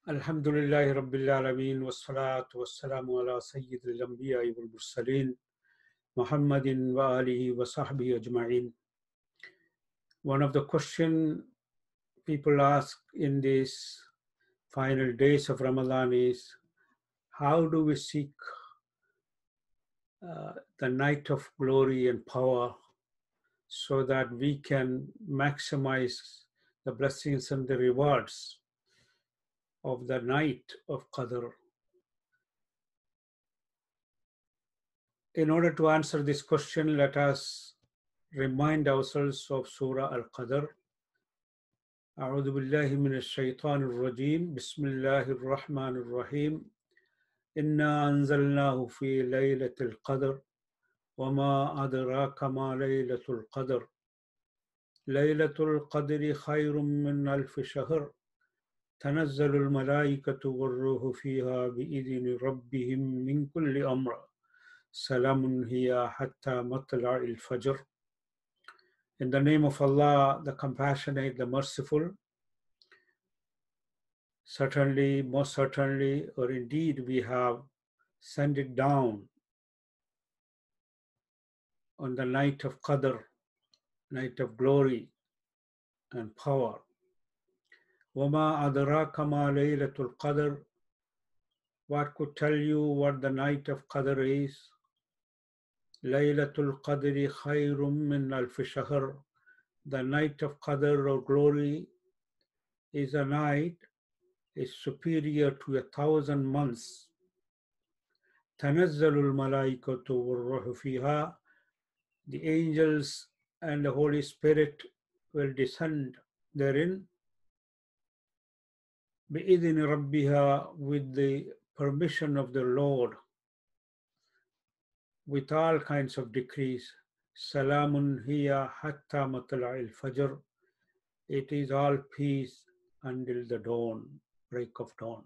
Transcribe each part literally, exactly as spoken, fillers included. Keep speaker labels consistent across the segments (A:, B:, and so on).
A: Alhamdulillahi Rabbil Alameen wassalatu wassalamu ala Sayyidil Anbiya wal Mursaleen Muhammadin wa alihi wa sahbihi ajma'in. One of the questions people ask in these final days of Ramadan is, how do we seek uh, the night of glory and power so that we can maximize the blessings and the rewards of the night of Qadr? In order to answer this question, let us remind ourselves of Surah Al Qadr. أعوذ بالله من الشيطان الرجيم بسم الله الرحمن الرحيم إنا أنزلناه في ليلة القدر وما أدراك ما ليلة القدر ليلة القدر خير من ألف شهر تنزل الملائكة والروح فيها بإذن ربهم من كل أمر سلام هي حتى مطلع الفجر. In the name of Allah, the Compassionate, the Merciful. Certainly, most certainly, or indeed, we have sent it down on the night of Qadr, night of glory and power. وَمَا أَدْرَاكَ مَا لَيْلَةُ الْقَدْرِ. What could tell you what the night of Qadr is? لَيْلَةُ الْقَدْرِ خَيْرٌ مِّنْ أَلْفِ شَهْرٍ. The night of Qadr or glory is a night is superior to a thousand months. تَنَزَّلُ الْمَلَائِكَةُ وَالرُّوحُ فِيهَا. The angels and the Holy Spirit will descend therein. بِإِذْنِ رَبِّهَا. With the permission of the Lord, with all kinds of decrees. Salamun hiya hatta matla'il fajr. It is all peace until the dawn, break of dawn.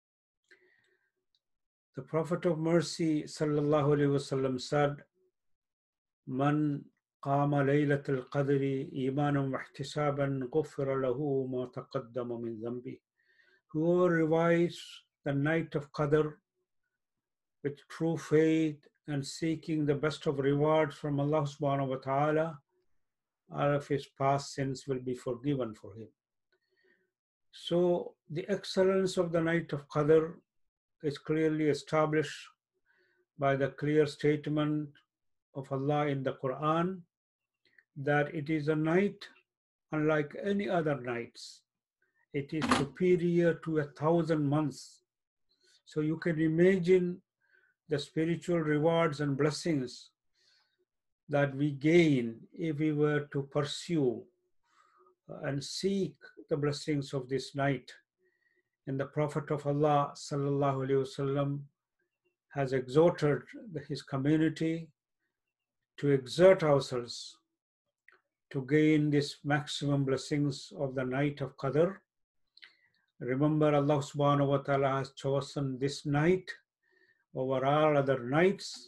A: The Prophet of Mercy sallallahu alaihi wasallam said, Man qama laylat al qadri imanan wa ihtisaban ghufira lahu ma taqaddama min dhanbi. Whoever revives the night of Qadr with true faith and seeking the best of rewards from Allah subhanahu wa ta'ala, all of his past sins will be forgiven for him. So the excellence of the night of Qadr is clearly established by the clear statement of Allah in the Quran that it is a night unlike any other nights. It is superior to a thousand months. So you can imagine the spiritual rewards and blessings that we gain if we were to pursue and seek the blessings of this night. And the Prophet of Allah sallallahu alaihi wasallam has exhorted his community to exert ourselves to gain this maximum blessings of the night of Qadr. Remember, Allah subhanahu wa ta'ala has chosen this night over all other nights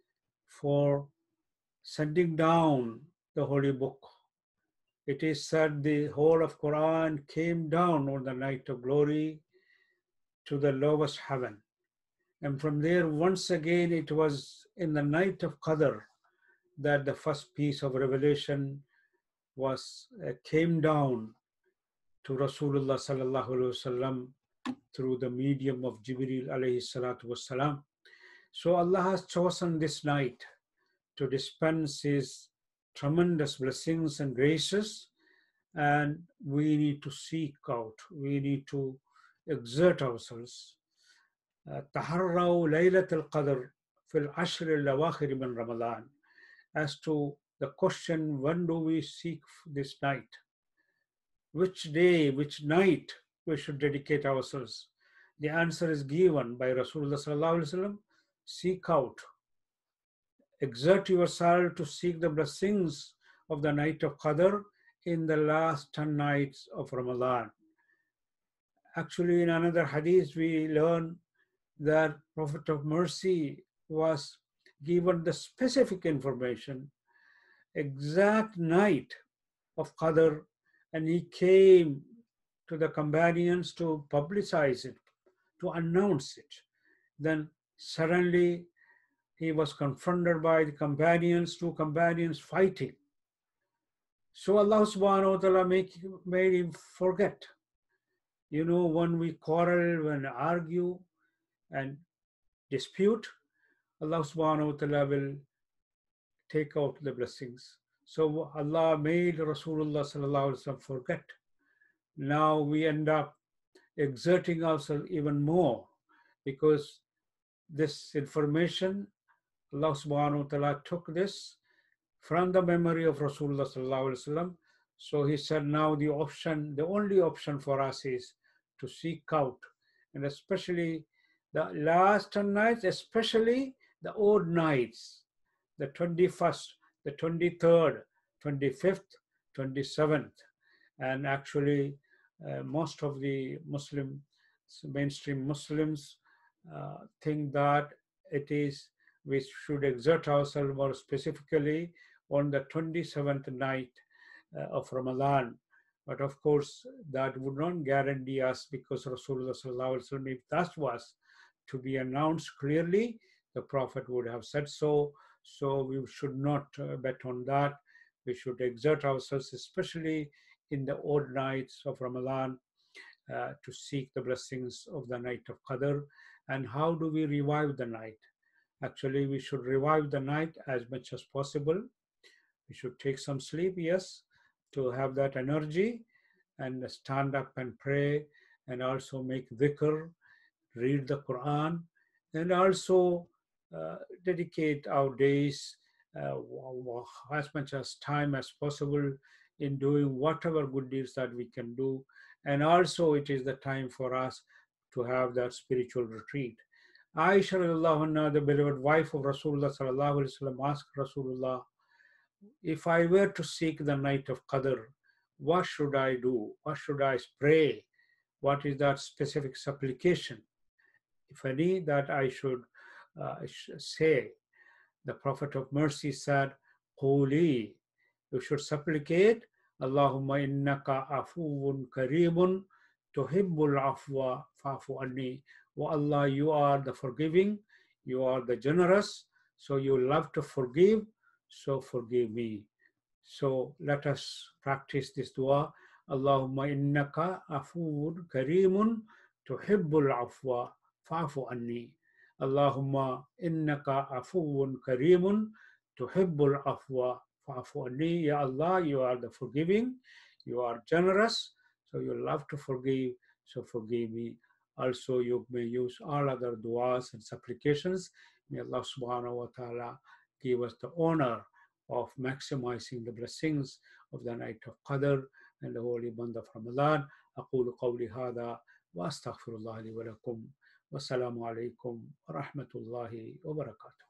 A: for sending down the holy book. It is said the whole of Quran came down on the night of glory to the lowest heaven. And from there, once again, it was in the night of Qadr that the first piece of revelation was uh, came down to Rasulullah sallallahu alaihi wasallam through the medium of Jibreel alayhi salatu wassalam. So Allah has chosen this night to dispense His tremendous blessings and graces, and we need to seek out, we need to exert ourselves. Taharraw Laylat Al Qadr fil Ashr al-Awakhir min Ramadan. As to the question, when do we seek this night? Which day, which night we should dedicate ourselves? The answer is given by Rasulullah sallallahu alaihi wasallam. Seek out, exert yourself to seek the blessings of the night of Qadr in the last ten nights of Ramadan. Actually, in another hadith, we learn that Prophet of Mercy was given the specific information, exact night of Qadr, and he came to the companions to publicize it, to announce it. Then suddenly he was confronted by the companions, two companions fighting. So Allah subhanahu wa ta'ala make, made him forget. You know, when we quarrel, when we argue and dispute, Allah subhanahu wa ta'ala will take out the blessings. So Allah made Rasulullah sallallahu alaihi wasallam forget. Now we end up exerting ourselves even more, because this information, Allah subhanahu wa ta'ala took this from the memory of Rasulullah sallallahu alaihi wasallam. So he said, now the option, the only option for us is to seek out, and especially the last ten nights, especially the odd nights, the twenty-first, the twenty-third, twenty-fifth, twenty-seventh. And actually, uh, most of the Muslim, mainstream Muslims uh, think that it is, we should exert ourselves more specifically on the twenty-seventh night uh, of Ramadan. But of course, that would not guarantee us, because Rasulullah sallallahu alaihi wasallam, if that was to be announced clearly, the Prophet would have said so. So we should not uh, bet on that. We should exert ourselves, especially in the odd nights of Ramadan, uh, to seek the blessings of the night of Qadr. And how do we revive the night? Actually, we should revive the night as much as possible. We should take some sleep, yes, to have that energy, and stand up and pray, and also make dhikr, read the Quran, and also uh, dedicate our days uh, as much as time as possible in doing whatever good deeds that we can do. And also it is the time for us to have that spiritual retreat. Aisha radiallahu anha, the beloved wife of Rasulullah sallallahu alaihi wasallam, asked Rasulullah, if I were to seek the night of Qadr, what should I do? What should I pray? What is that specific supplication, if any, that I should uh, say? The Prophet of Mercy said, Quli, you should supplicate, Allahumma innaka afuun kareemun tuhibbul afwa fa'fu anni. Oh Allah, you are the forgiving, you are the generous, so you love to forgive, so forgive me. So let us practice this dua. Allahumma innaka afuun kareemun tuhibbul afwa fa'fu anni. Allahumma innaka afuun kareemun tuhibbul afwa fa'fu anni. Ya Allah, you are the forgiving, you are generous, so you love to forgive, so forgive me. Also, you may use all other du'as and supplications. May Allah subhanahu wa ta'ala give us the honor of maximizing the blessings of the night of Qadr and the holy month of Ramadan. أقول قولي هذا وأستغفر الله لي ولكم. والسلام عليكم ورحمة الله وبركاته.